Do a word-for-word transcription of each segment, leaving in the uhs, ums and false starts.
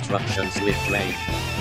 instructions with Ray.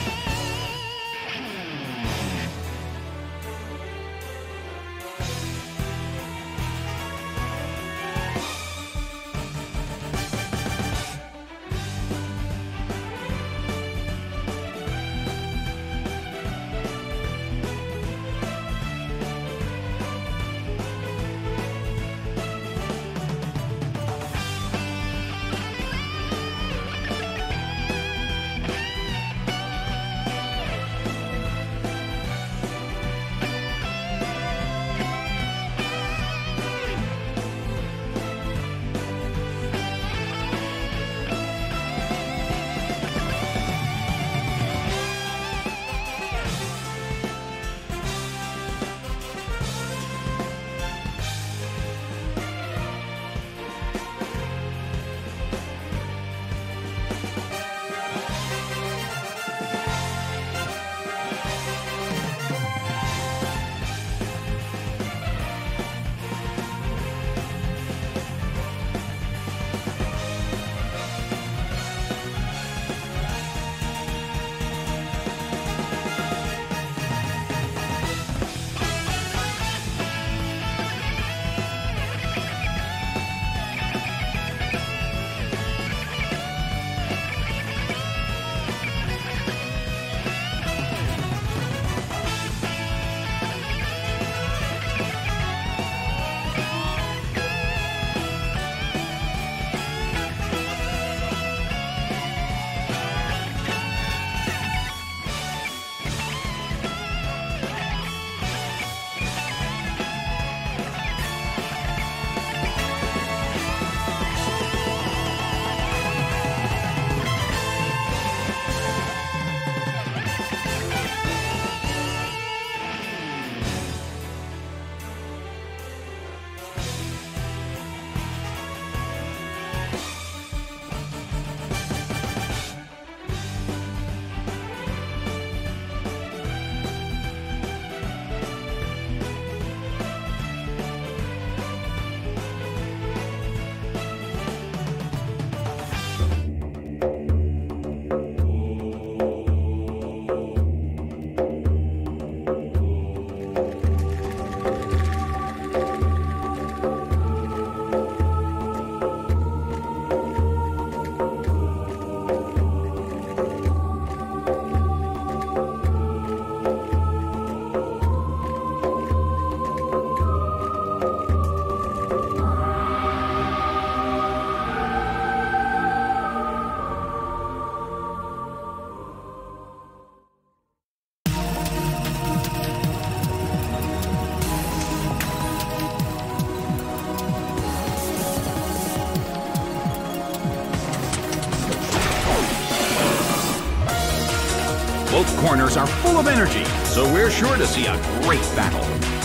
Both corners are full of energy, so we're sure to see a great battle.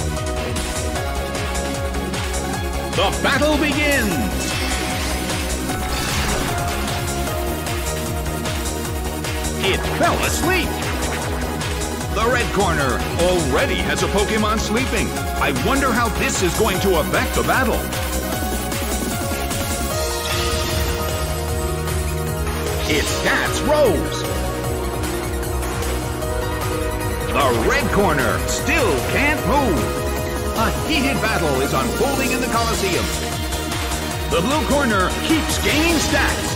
The battle begins! It fell asleep! The red corner already has a Pokemon sleeping. I wonder how this is going to affect the battle. Its stats rose. The red corner still can't move. A heated battle is unfolding in the Colosseum. The blue corner keeps gaining stats.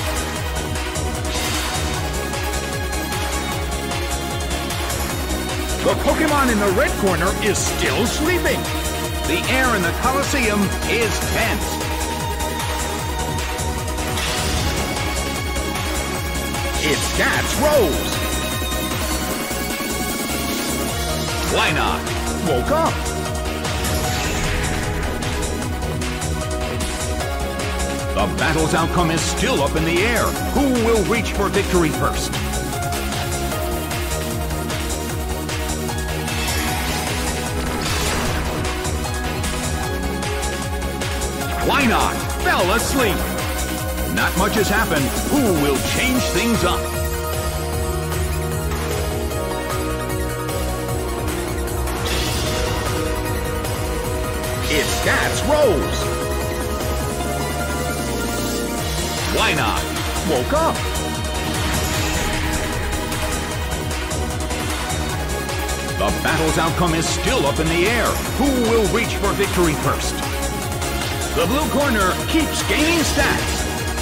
The Pokemon in the red corner is still sleeping. The air in the Colosseum is tense. Its stats rose. Lynok woke up. The battle's outcome is still up in the air. Who will reach for victory first? Lynok fell asleep. Not much has happened. Who will change things up? Its stats rose. Lynok woke up. The battle's outcome is still up in the air. Who will reach for victory first? The blue corner keeps gaining stats.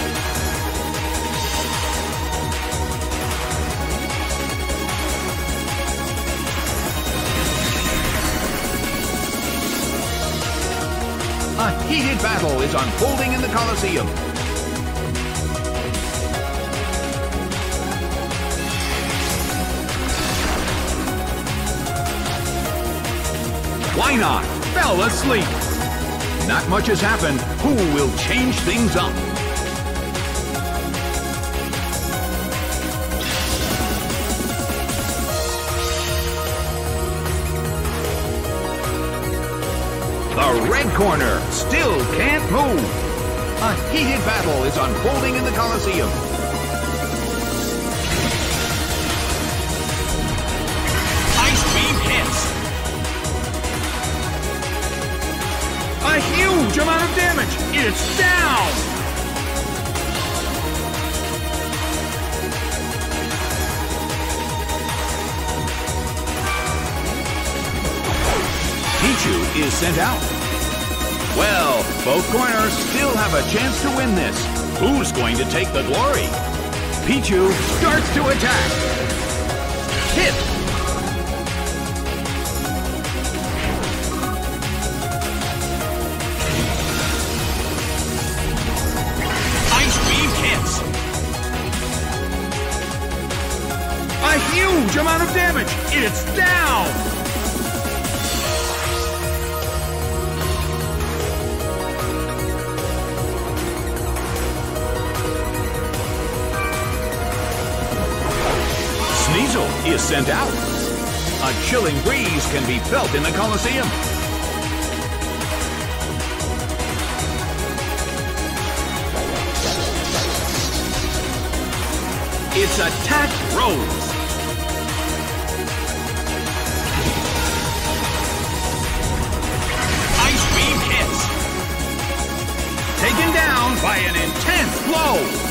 A heated battle is unfolding in the Colosseum. Why not? Fell asleep. Not much has happened. Who will change things up? The red corner still can't move. A heated battle is unfolding in the Colosseum. Ice beam hits. A huge amount of damage. It's down. Pichu is sent out. Well, both corners still have a chance to win this. Who's going to take the glory? Pichu starts to attack. Hit. Ice beam hits. A huge amount of damage. It's down. Sneasel is sent out. A chilling breeze can be felt in the Colosseum. Its attack rose. Ice beam hits. Taken down by an intense blow.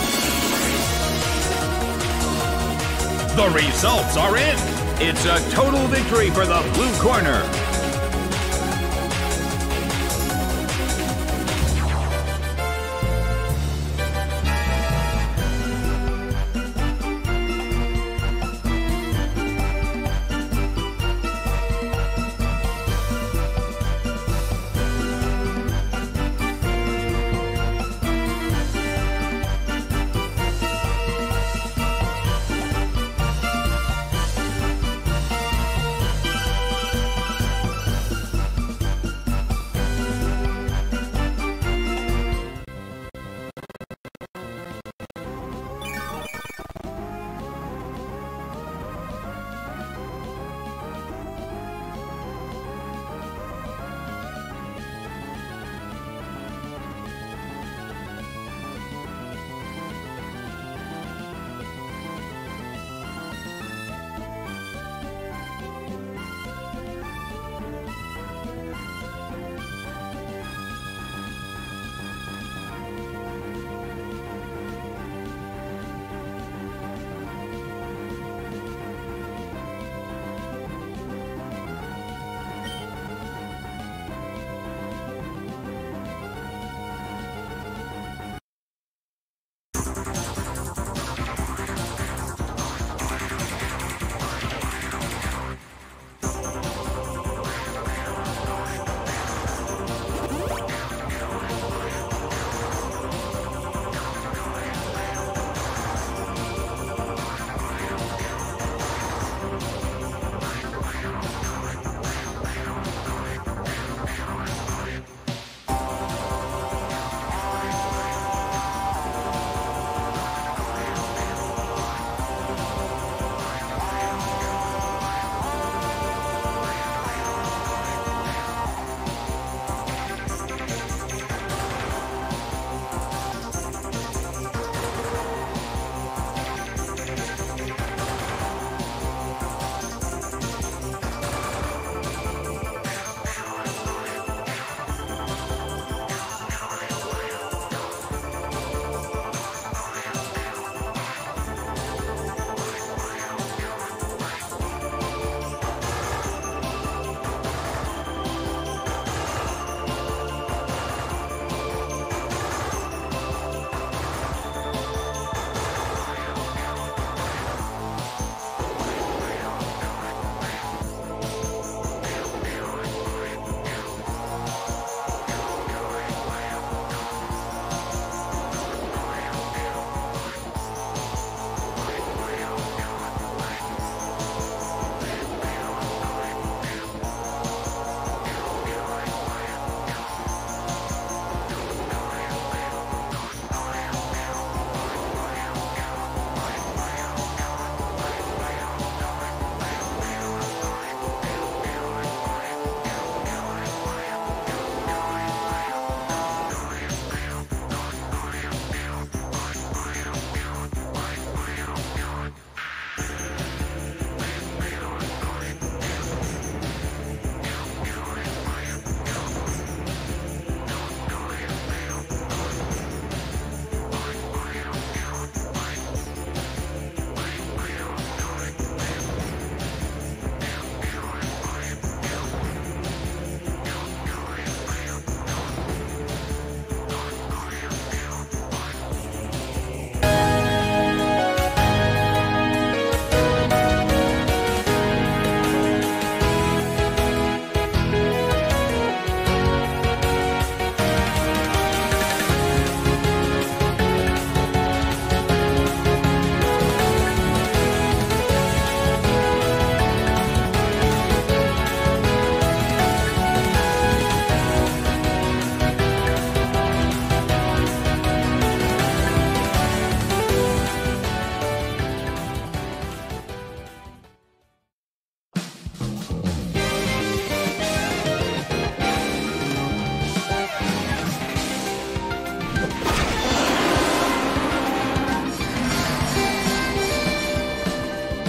The results are in. It's a total victory for the blue corner.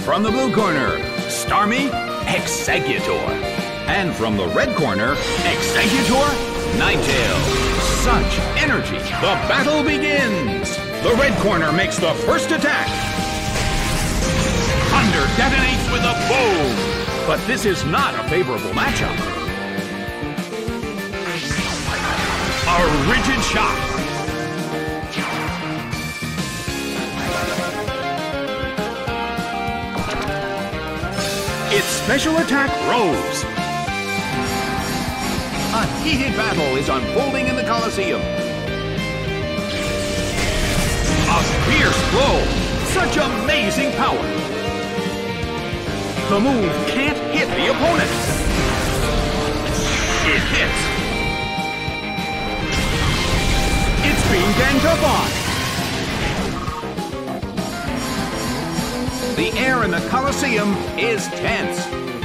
From the blue corner, Starmie, Exeggutor. And from the red corner, Exeggutor, Ninetales. Such energy! The battle begins! The red corner makes the first attack. Thunder detonates with a boom! But this is not a favorable matchup. A rigid shot. Its special attack rose. A heated battle is unfolding in the Colosseum. A fierce blow. Such amazing power. The move can't hit the opponent. It hits. It's being ganged up on. The air in the Colosseum is tense.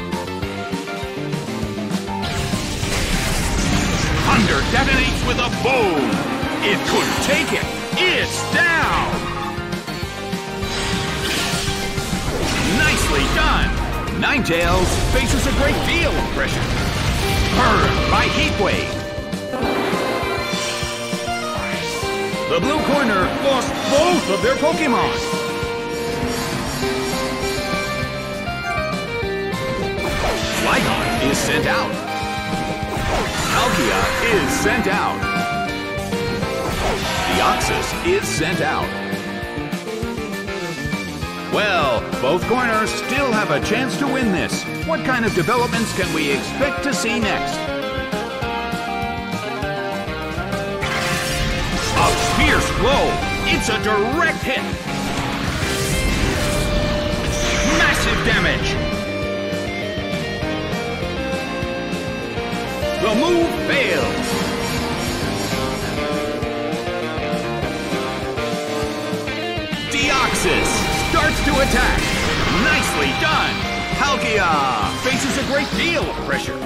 Thunder detonates with a boom. It couldn't take it. It's down. Nicely done. Ninetales faces a great deal of pressure. Burned by Heat Wave. The blue corner lost both of their Pokémon. Flygon is sent out. Palkia is sent out. Deoxys is sent out. Well, both corners still have a chance to win this. What kind of developments can we expect to see next? A fierce blow. It's a direct hit. Massive damage. The move fails. Deoxys starts to attack. Nicely done. Palkia faces a great deal of pressure.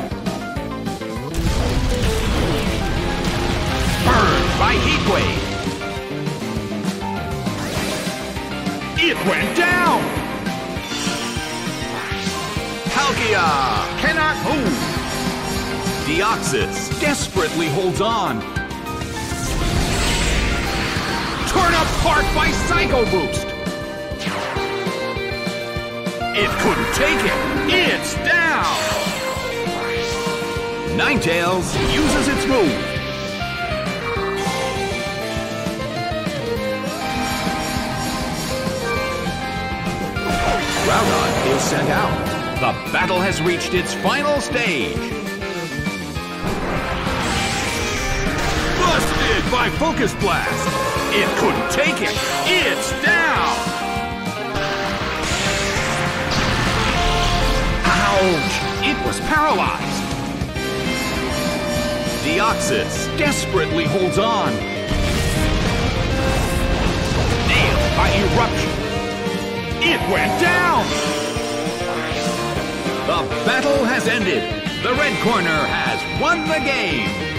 Burned by Heat Wave. It went down. Palkia cannot move. Deoxys desperately holds on. Torn apart by Psycho Boost. It couldn't take it. It's down. Ninetales uses its move. Groudon is sent out. The battle has reached its final stage. Busted by Focus Blast. It couldn't take it. It's down. Ouch! It was paralyzed. Deoxys desperately holds on. Nailed by Eruption. It went down. The battle has ended. The red corner has won the game.